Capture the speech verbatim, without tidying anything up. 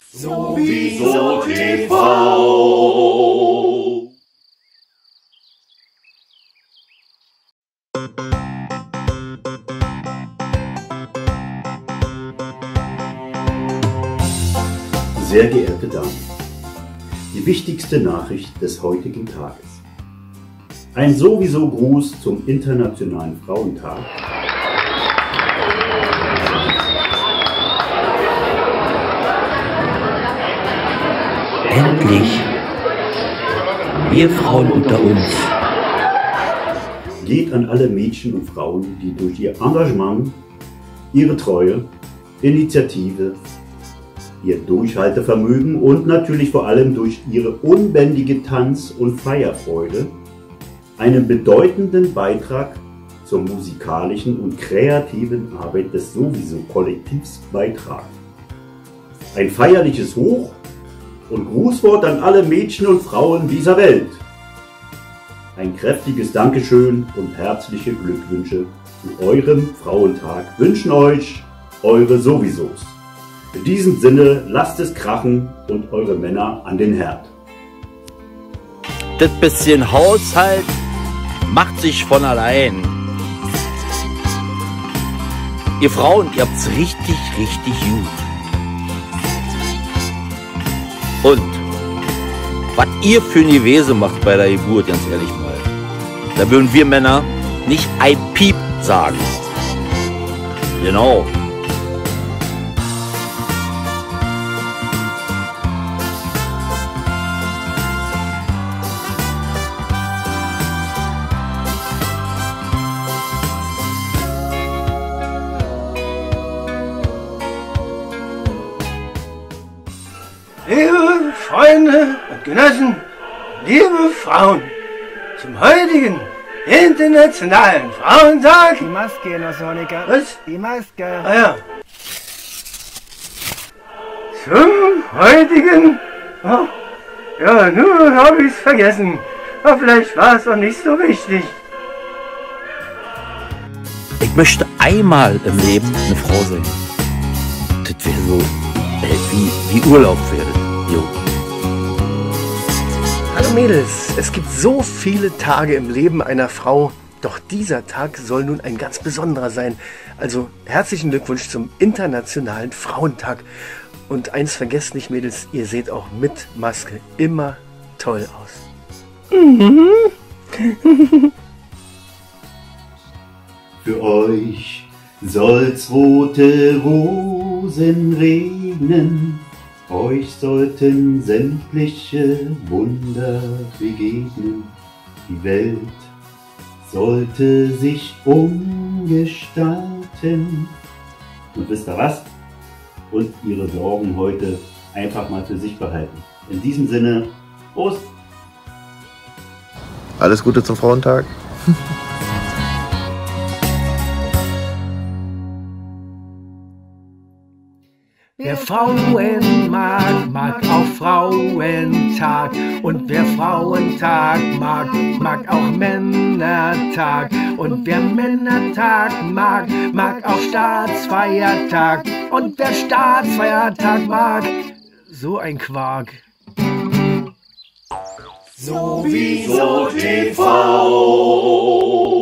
Sowieso T V. Sehr geehrte Damen, die wichtigste Nachricht des heutigen Tages. Ein sowieso Gruß zum Internationalen Frauentag. Endlich! Wir Frauen unter uns. Geht an alle Mädchen und Frauen, die durch ihr Engagement, ihre Treue, Initiative, ihr Durchhaltevermögen und natürlich vor allem durch ihre unbändige Tanz- und Feierfreude einen bedeutenden Beitrag zur musikalischen und kreativen Arbeit des Sowieso-Kollektivs beitragen. Ein feierliches Hoch und Grußwort an alle Mädchen und Frauen dieser Welt. Ein kräftiges Dankeschön und herzliche Glückwünsche zu eurem Frauentag wünschen euch eure Sowiesos. In diesem Sinne, lasst es krachen und eure Männer an den Herd. Das bisschen Haushalt macht sich von allein. Ihr Frauen, ihr habt's richtig, richtig gut. Und was ihr für eine Wese macht bei der Geburt, ganz ehrlich mal, da würden wir Männer nicht ein Piep sagen. Genau. Liebe Freunde und Genossen, liebe Frauen, zum heutigen Internationalen Frauentag. Die Maske, Nosonika. Was? Die Maske. Ah ja. Zum heutigen... Oh, ja, nun habe ich es vergessen. Aber vielleicht war es auch nicht so wichtig. Ich möchte einmal im Leben eine Frau sein. Das wäre so, äh, wie, wie Urlaub wäre. Jo. Hallo Mädels, es gibt so viele Tage im Leben einer Frau, doch dieser Tag soll nun ein ganz besonderer sein. Also herzlichen Glückwunsch zum Internationalen Frauentag. Und eins vergesst nicht, Mädels, ihr seht auch mit Maske immer toll aus. Mhm. Für euch soll's rote Rosen regnen, euch sollten sämtliche Wunder begegnen. Die Welt sollte sich umgestalten. Und wisst ihr was? Und ihre Sorgen heute einfach mal für sich behalten. In diesem Sinne, Prost! Alles Gute zum Frauentag. Wer Frauen mag, mag auch Frauentag. Und wer Frauentag mag, mag auch Männertag. Und wer Männertag mag, mag auch Staatsfeiertag. Und wer Staatsfeiertag mag, so ein Quark. Sowieso T V.